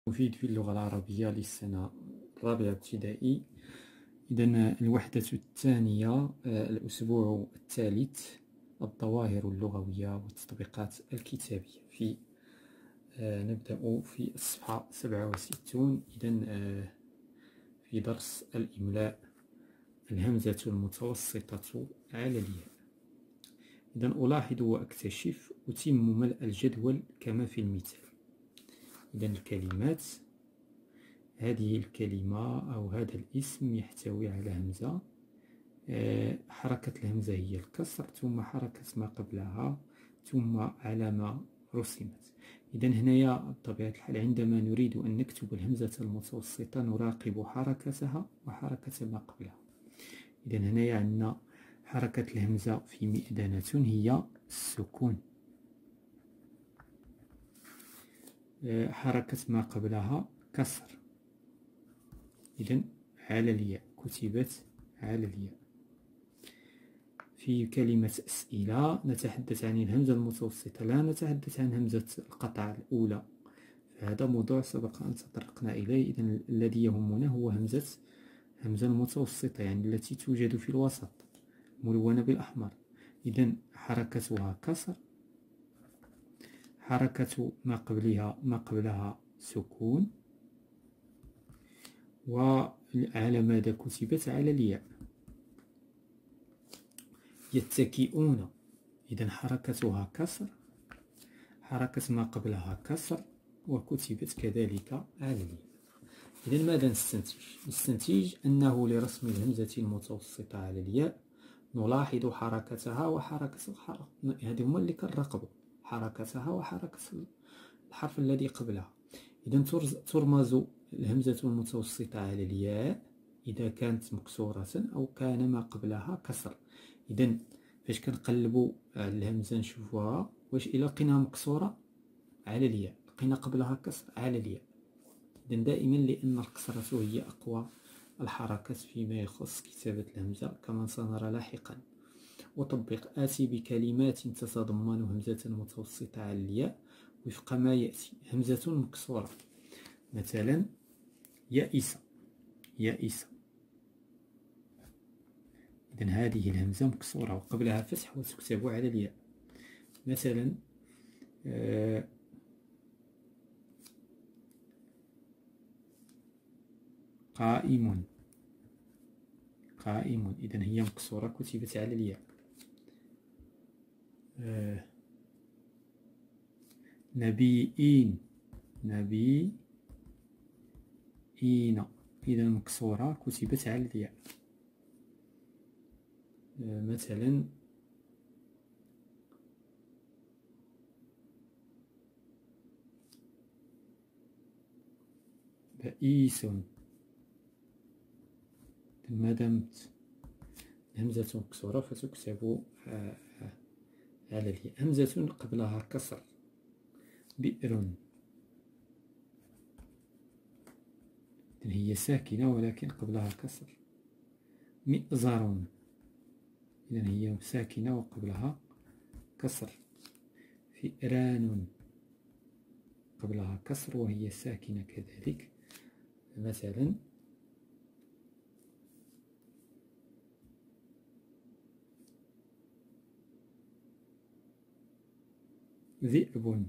مفيد في اللغة العربية للسنة الرابعة ابتدائي. إذن الوحدة الثانية، الأسبوع الثالث، الظواهر اللغوية والتطبيقات الكتابية. نبدأ في الصفحة 67. إذن في درس الإملاء، الهمزة المتوسطة على الياء. إذن ألاحظ وأكتشف، أتم ملء الجدول كما في المثال. إذن الكلمات، هذه الكلمة أو هذا الاسم يحتوي على همزة. حركة الهمزة هي الكسر، ثم حركة ما قبلها، ثم علامة رسمت. إذن هنايا بطبيعة الحال عندما نريد أن نكتب الهمزة المتوسطة نراقب حركتها وحركة ما قبلها. إذن هنايا عندنا حركة الهمزة في مئذنة هي السكون، حركة ما قبلها كسر. إذن على الياء، كتبت على الياء. في كلمة أسئلة نتحدث عن الهمزة المتوسطة، لا نتحدث عن همزة القطع الأولى، فهذا موضوع سبق أن تطرقنا إليه. إذن الذي يهمنا هو همزة المتوسطة، يعني التي توجد في الوسط ملونة بالأحمر. إذن حركتها كسر، حركة ما قبلها سكون، وعلى ماذا كتبت؟ على الياء. يتكئون، إذن حركتها كسر، حركة ما قبلها كسر، وكتبت كذلك على الياء. إذن ماذا نستنتج؟ نستنتج أنه لرسم الهمزة المتوسطة على الياء نلاحظ حركتها وحركة الحرف، هذه هما اللي كنراقبوا، حركتها وحركة الحرف الذي قبلها. إذن ترمز الهمزة المتوسطة على الياء إذا كانت مكسورة أو كان ما قبلها كسر. إذن فاش كنقلبوا الهمزة نشوفوها، واش إلا لقيناها مكسورة على الياء، لقينا قبلها كسر على الياء. إذن دائما لأن الكسرة هي أقوى الحركات فيما يخص كتابة الهمزة كما سنرى لاحقا. أطبق، آتي بكلمات تتضمن همزة متوسطة على الياء وفق ما يأتي. همزة مكسورة، مثلا يائسة، يائسة. إذن هذه الهمزة مكسورة وقبلها فتح وتكتب على الياء. مثلا قائم، قائم، إذن هي مكسورة كتبت على الياء. نبيين، نبيين، إذن مكسورة كتبت على الياء. مثلا بئيس، ما دامت همزة مكسورة فتكتب على الياء. همزة قبلها كسر، بئر، هي ساكنة ولكن قبلها كسر. مئزر، إذن هي ساكنة وقبلها كسر. فئران، قبلها كسر وهي ساكنة كذلك. مثلا ذئب،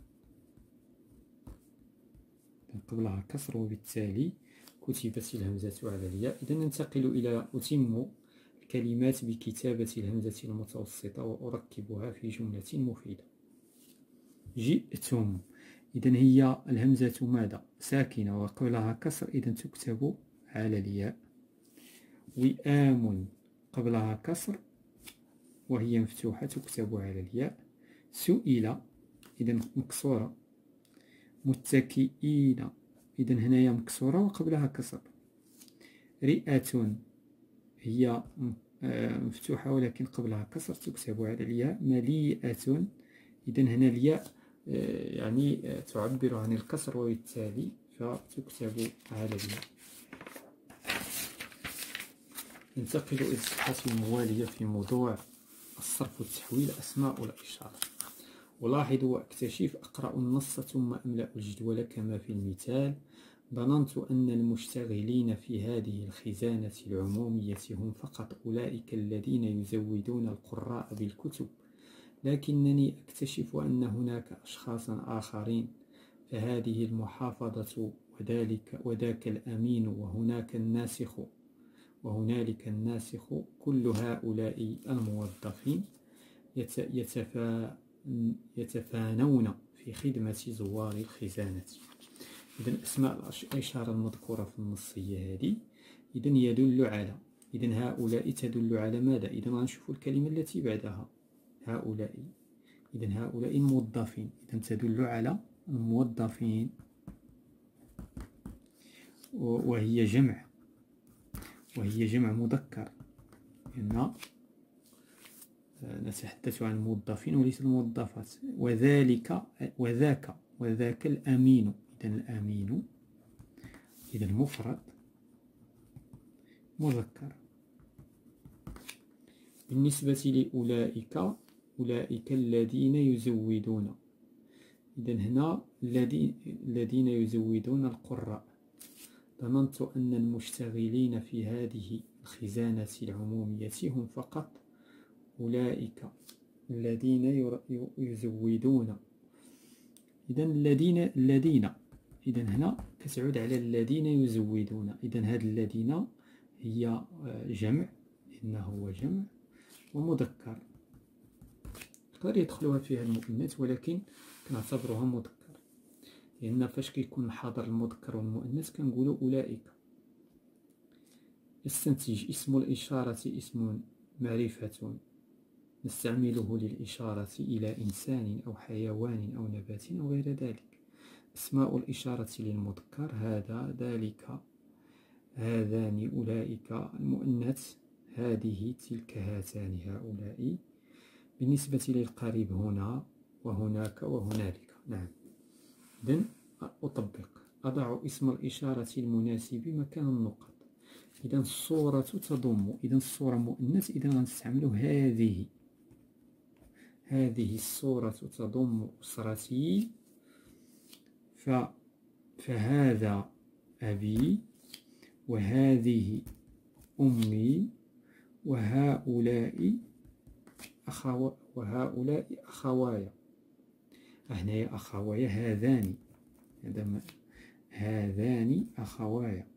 قبلها كسر وبالتالي كتبت الهمزة على الياء. إذن ننتقل إلى أتم الكلمات بكتابة الهمزة المتوسطة وأركبها في جملة مفيدة. جئتم، إذن هي الهمزة ماذا؟ ساكنة وقبلها كسر، إذن تكتب على الياء. وئام، قبلها كسر وهي مفتوحة تكتب على الياء. سئل، إذن مكسورة. متكئين، إذن هنايا مكسورة وقبلها كسر. رئة، هي مفتوحة ولكن قبلها كسر تكتب على الياء. مليئة، إذن هنا الياء يعني تعبر عن الكسر وبالتالي فتكتب على الياء. ننتقل إلى الصفحة الموالية في موضوع الصرف والتحويل، أسماء الإشارة. ألاحظ وأكتشف، أقرأ النص ثم أملأ الجدول كما في المثال. ظننت أن المشتغلين في هذه الخزانة العمومية هم فقط أولئك الذين يزودون القراء بالكتب، لكنني أكتشف أن هناك أشخاصا آخرين، فهذه المحافظة وذاك الأمين وهنالك الناسخ. كل هؤلاء الموظفين يتفانون في خدمة زوار الخزانة. إذن أسماء الإشارة المذكورة في النص هي هذه. إذن يدل على، إذن هؤلاء تدل على ماذا؟ إذن غنشوفوا الكلمة التي بعدها هؤلاء. إذن هؤلاء الموظفين، إذن تدل على الموظفين، وهي جمع مذكر، لأن نتحدث عن الموظفين وليس الموظفات. وذاك الأمين، إذن الأمين إذن مفرد مذكر. بالنسبة لأولئك الذين يزودون، إذن هنا الذين يزودون القراء. ظننت أن المشتغلين في هذه الخزانة العمومية هم فقط أولئك الذين يزودون. إذن الذين إذن هنا كتعود على الذين يزودون. إذن هاد الذين هي جمع، إنه هو جمع ومذكر، يقدر يدخلها فيها المؤنث ولكن كنعتبروها مذكر، لأن فاش كيكون حاضر المذكر والمؤنث كنقولوا أولئك. استنتج، اسم الإشارة اسم معرفة نستعمله للإشارة إلى إنسان أو حيوان أو نبات أو غير ذلك. اسماء الإشارة للمذكر هذا، ذلك، هذان، أولئك. المؤنث هذه، تلك، هاتان، هؤلاء. بالنسبة للقريب هنا وهناك وهنالك. نعم. إذن أطبق، أضع اسم الإشارة المناسب مكان النقط. إذن الصورة تضم، إذن الصورة مؤنث، إذن غنستعملو هذه الصورة تضم أسرتي، فهذا أبي، وهذه أمي، وهؤلاء أخوايا. هنايا أخوايا، هذان أخوايا.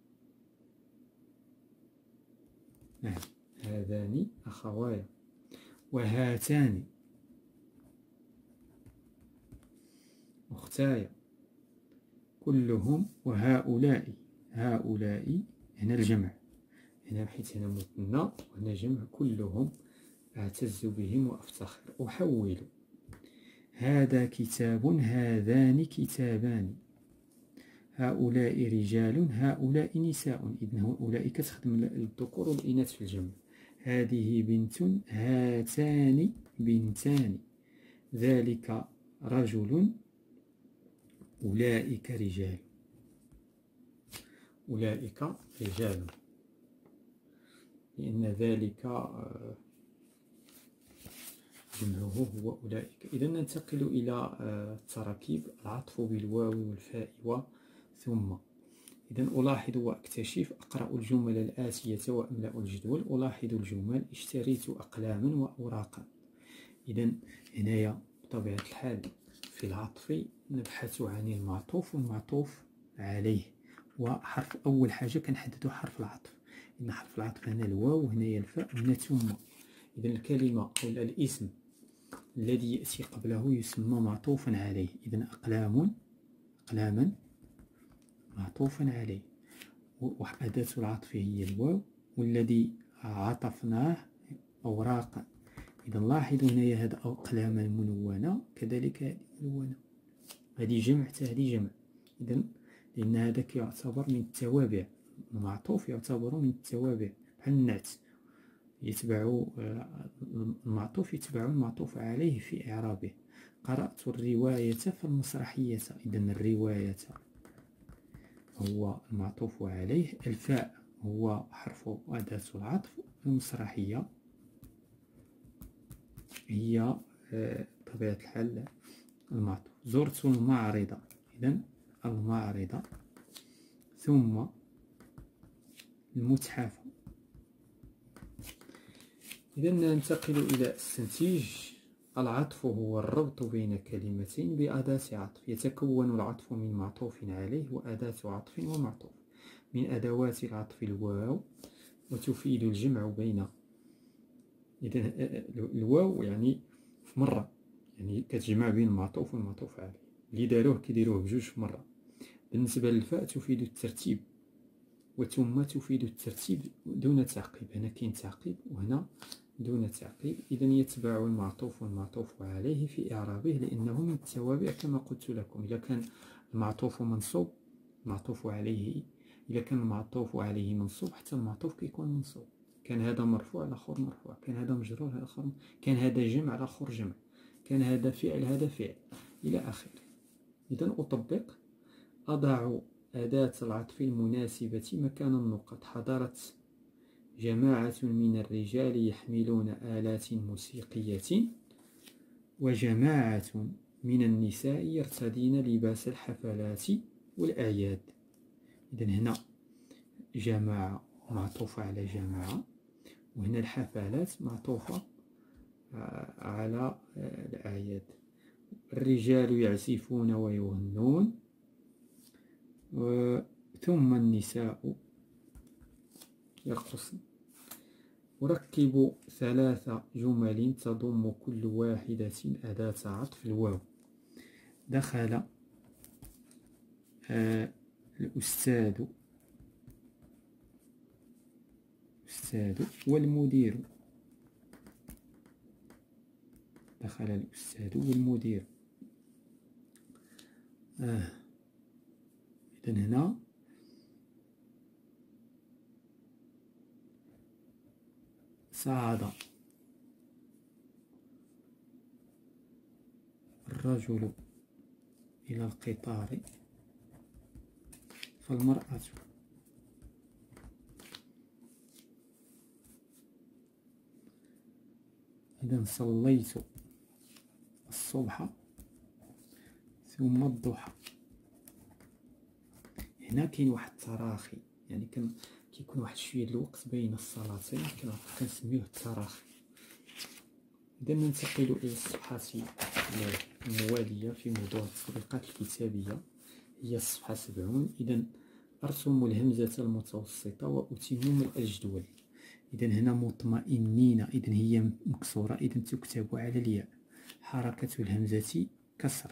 نعم، هذان أخوايا. وهاتان أختاي. كلهم. وهؤلاء، هؤلاء هنا الجمع، هنا حيث هنا مثنى وهنا جمع. كلهم أعتز بهم وأفتخر. أحول، هذا كتاب، هذان كتابان. هؤلاء رجال، هؤلاء نساء. إذن هؤلاء كتخدم الذكور والإناث في الجمع. هذه بنت، هاتان بنتان. ذلك رجل، أولئك رجال. أولئك رجال، لأن ذلك جمعه هو أولئك. إذا ننتقل إلى التراكيب. العطف بالواو والفاء وثم. إذا ألاحظ وأكتشف، أقرأ الجمل الآتية وأملأ الجدول. ألاحظ الجمل: اشتريت أقلاما وأوراقا. إذا هنايا بطبيعة الحال في العطف نبحث عن المعطوف والمعطوف عليه، وحرف أول حاجة كنحددو حرف العطف. إن حرف العطف هنا الواو، وهنايا الفاء، وهنا ثم. إذا الكلمة أو الاسم الذي يأتي قبله يسمى معطوفا عليه. إذا أقلاما معطوفا عليه، وأداة العطف هي الواو، والذي عطفناه أوراقا. إذا لاحظوا هنايا هذا أقلاما منونة، كذلك هذه منونة، هذه جمع حتى هذه جمع. إذا لأن هذا يعتبر من التوابع، المعطوف يعتبر من التوابع بحال النعت، يتبع المعطوف يتبع المعطوف عليه في إعرابه. قرأت الرواية فالمسرحية. إذا الرواية هو المعطوف عليه، الفاء هو حرف أداة العطف، المسرحية هي بطبيعة الحال المعطوف. زرت المعرض، إذن المعرض، ثم المتحف. إذن ننتقل إلى التنتيج. العطف هو الربط بين كلمتين بأداة عطف. يتكون العطف من معطوف عليه وأداة عطف ومعطوف. من أدوات العطف الواو، وتفيد الجمع بين، إذن الواو يعني في مرة، يعني كتجمع بين المعطوف والمعطوف عليه. اللي داروه كيديروه بجوج في مرة. بالنسبة للفاء تفيد الترتيب، وثم تفيد الترتيب دون تعقيب. هنا كاين تعقيب وهنا دون تعقيب. إذا يتبع المعطوف والمعطوف عليه في إعرابه لأنه من التوابع كما قلت لكم. إذا كان المعطوف منصوب، المعطوف عليه، إذا كان المعطوف عليه منصوب حتى المعطوف كيكون منصوب. كان هذا مرفوع الآخر مرفوع، كان هذا مجرور الآخر، كان هذا جمع الآخر جمع، كان هذا فعل هذا فعل، إلى آخره. إذا أطبق: أضع أداة العطف المناسبة مكان النقط. حضرت جماعة من الرجال يحملون آلات موسيقية، وجماعة من النساء يرتدين لباس الحفلات والأعياد. إذن هنا جماعة معطوفة على جماعة، وهنا الحفلات معطوفة على الأعياد. الرجال يعزفون ويغنون، ثم النساء يرقصن. أركب 3 جمل تضم كل واحدة أداة عطف الواو. دخل الأستاذ والمدير. دخل الأستاذ والمدير. إذن هنا صعد الرجل إلى القطار، فالمرأة إذن صليت الصبح ثم الضحى. هنا كاين واحد التراخي، يعني كيكون واحد شويه الوقت بين الصلاتين، كنسميوه التراخي. إذا ننتقل إلى الصفحة الموالية في موضوع التطبيقات الكتابية، هي الصفحة 70. إذا أرسم الهمزة المتوسطة وأتمم الجدول. إذا هنا مطمئنين، إذا هي مكسورة، إذا تكتب على الياء. حركة الهمزة كسر،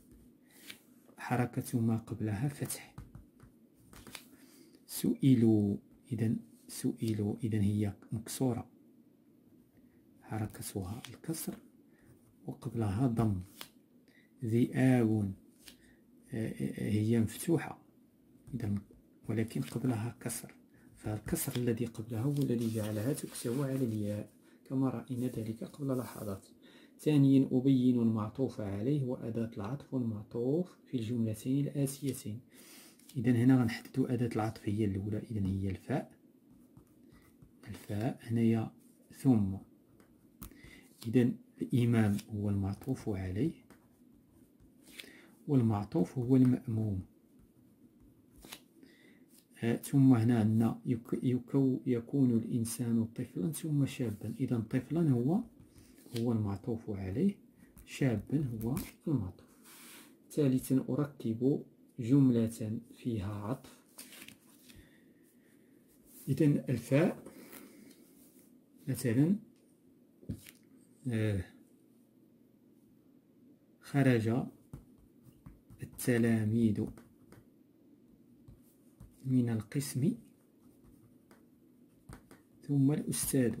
حركة ما قبلها فتح. سئلوا، إذا سئلوا، إذا هي مكسورة، حركتها الكسر وقبلها ضم. ذئاب هي مفتوحة إذا، ولكن قبلها كسر، فالكسر الذي قبلها هو الذي جعلها تكتب على الياء كما رأينا ذلك قبل لحظات. ثانيا أبين المعطوف عليه وأداة العطف والمعطوف في الجملتين الآتيتين. إذا هنا غنحددو أداة العطف هي الأولى، إذا هي الفاء. هنايا ثم. إذا الإمام هو المعطوف عليه، والمعطوف هو المأموم. ثم هنا عندنا يكون الإنسان طفلا ثم شابا. إذا طفلا هو المعطوف عليه، شابا هو المعطوف. ثالثا أركب جملة فيها عطف. إذا الفاء مثلا خرج التلاميذ من القسم ثم الأستاذ.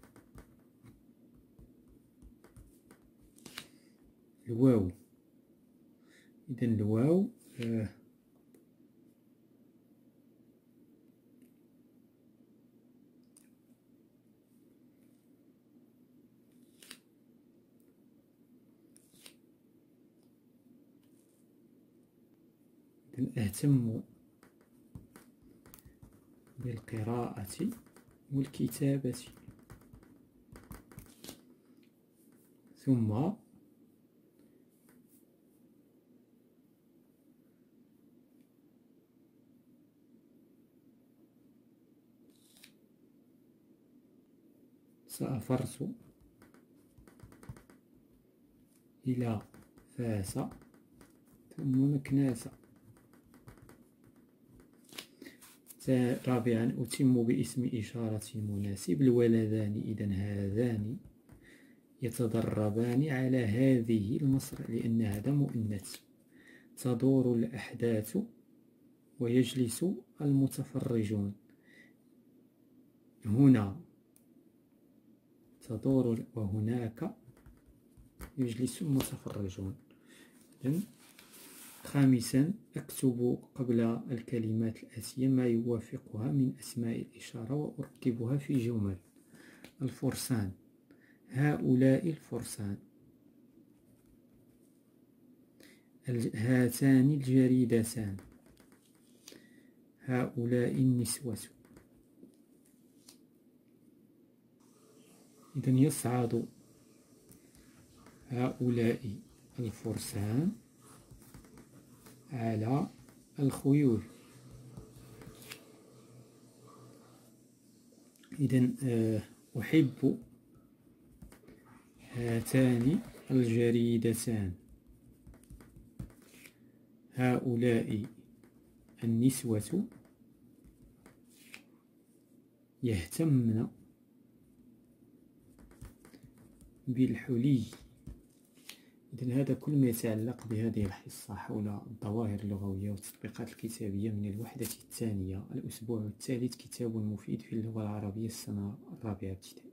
الواو، إذا الواو أهتم بالقراءة والكتابة. ثم سافرت إلى فاس ثم مكناس. رابعا أتم باسم إشارة مناسب. الولدان إذا هذان يتدربان على هذه المسرح لأن هذا مؤنث. تدور الأحداث ويجلس المتفرجون. هنا تدور وهناك يجلس المتفرجون. خامسا أكتب قبل الكلمات الآتية ما يوافقها من أسماء الإشارة وأركبها في جمل. الفرسان، هؤلاء الفرسان. هاتان الجريدتان، هؤلاء النسوة. إذن يصعد هؤلاء الفرسان على الخيول. إذن أحب هاتان الجريدتان، هؤلاء النسوة يهتمن بالحلي. إذن هذا كل ما يتعلق بهذه الحصة حول الظواهر اللغوية والتطبيقات الكتابية من الوحدة الثانية الأسبوع الثالث. كتاب مفيد في اللغة العربية السنة الرابعة ابتدائي.